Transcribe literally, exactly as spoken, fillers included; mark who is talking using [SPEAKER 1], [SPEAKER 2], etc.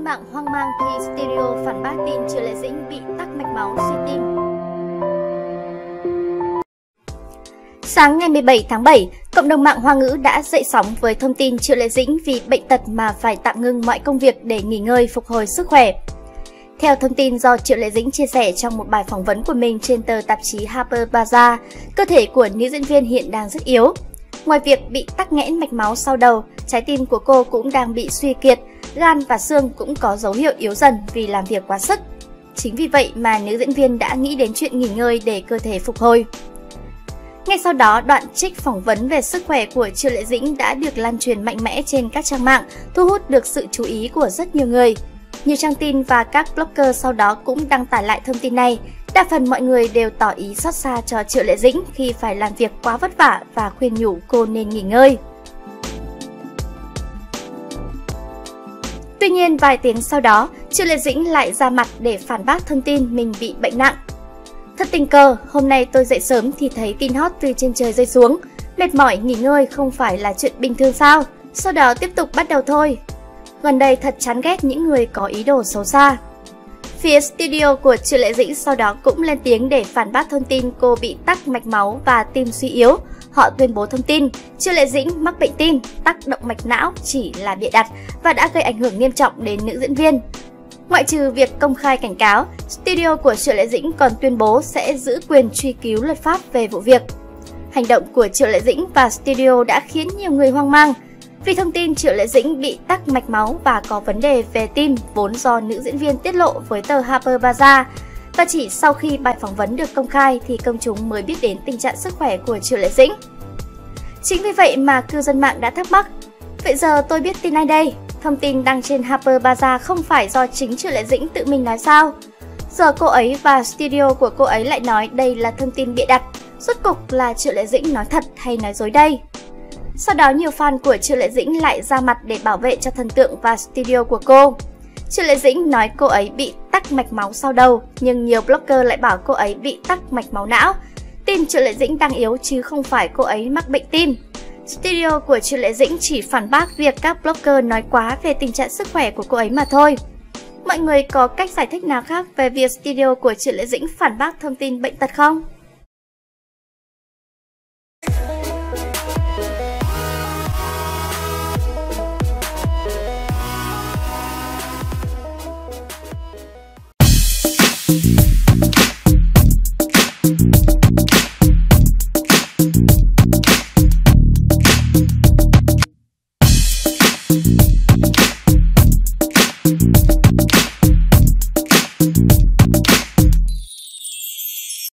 [SPEAKER 1] mạng hoang mang khi Studio phản bác tin Triệu Lệ Dĩnh bị tắc mạch máu suy tim. Sáng ngày mười bảy tháng bảy, cộng đồng mạng Hoa ngữ đã dậy sóng với thông tin Triệu Lệ Dĩnh vì bệnh tật mà phải tạm ngưng mọi công việc để nghỉ ngơi phục hồi sức khỏe. Theo thông tin do Triệu Lệ Dĩnh chia sẻ trong một bài phỏng vấn của mình trên tờ tạp chí Harper's Bazaar, cơ thể của nữ diễn viên hiện đang rất yếu. Ngoài việc bị tắc nghẽn mạch máu sau đầu, trái tim của cô cũng đang bị suy kiệt, gan và xương cũng có dấu hiệu yếu dần vì làm việc quá sức. Chính vì vậy mà nữ diễn viên đã nghĩ đến chuyện nghỉ ngơi để cơ thể phục hồi. Ngay sau đó, đoạn trích phỏng vấn về sức khỏe của Triệu Lệ Dĩnh đã được lan truyền mạnh mẽ trên các trang mạng, thu hút được sự chú ý của rất nhiều người. Nhiều trang tin và các blogger sau đó cũng đăng tải lại thông tin này. Đa phần mọi người đều tỏ ý xót xa cho Triệu Lệ Dĩnh khi phải làm việc quá vất vả và khuyên nhủ cô nên nghỉ ngơi. Tuy nhiên, vài tiếng sau đó, Triệu Lệ Dĩnh lại ra mặt để phản bác thông tin mình bị bệnh nặng. Thật tình cờ, hôm nay tôi dậy sớm thì thấy tin hot từ trên trời rơi xuống. Mệt mỏi nghỉ ngơi không phải là chuyện bình thường sao? Sau đó tiếp tục bắt đầu thôi. Gần đây thật chán ghét những người có ý đồ xấu xa. Phía studio của Triệu Lệ Dĩnh sau đó cũng lên tiếng để phản bác thông tin cô bị tắc mạch máu và tim suy yếu. Họ tuyên bố thông tin Triệu Lệ Dĩnh mắc bệnh tim, tắc động mạch não chỉ là bịa đặt và đã gây ảnh hưởng nghiêm trọng đến nữ diễn viên. Ngoại trừ việc công khai cảnh cáo, studio của Triệu Lệ Dĩnh còn tuyên bố sẽ giữ quyền truy cứu luật pháp về vụ việc. Hành động của Triệu Lệ Dĩnh và studio đã khiến nhiều người hoang mang. Vì thông tin Triệu Lệ Dĩnh bị tắc mạch máu và có vấn đề về tim vốn do nữ diễn viên tiết lộ với tờ Harper's Bazaar, và chỉ sau khi bài phỏng vấn được công khai thì công chúng mới biết đến tình trạng sức khỏe của Triệu Lệ Dĩnh. Chính vì vậy mà cư dân mạng đã thắc mắc, vậy giờ tôi biết tin ai đây? Thông tin đăng trên Harper's Bazaar không phải do chính Triệu Lệ Dĩnh tự mình nói sao? Giờ cô ấy và studio của cô ấy lại nói đây là thông tin bịa đặt. Rốt cục là Triệu Lệ Dĩnh nói thật hay nói dối đây? Sau đó nhiều fan của Triệu Lệ Dĩnh lại ra mặt để bảo vệ cho thần tượng và studio của cô. Triệu Lệ Dĩnh nói cô ấy bị tắc mạch máu sau đầu, nhưng nhiều blogger lại bảo cô ấy bị tắc mạch máu não. Tim Triệu Lệ Dĩnh đang yếu chứ không phải cô ấy mắc bệnh tim. Studio của Triệu Lệ Dĩnh chỉ phản bác việc các blogger nói quá về tình trạng sức khỏe của cô ấy mà thôi. Mọi người có cách giải thích nào khác về việc studio của Triệu Lệ Dĩnh phản bác thông tin bệnh tật không?
[SPEAKER 2] Thank you.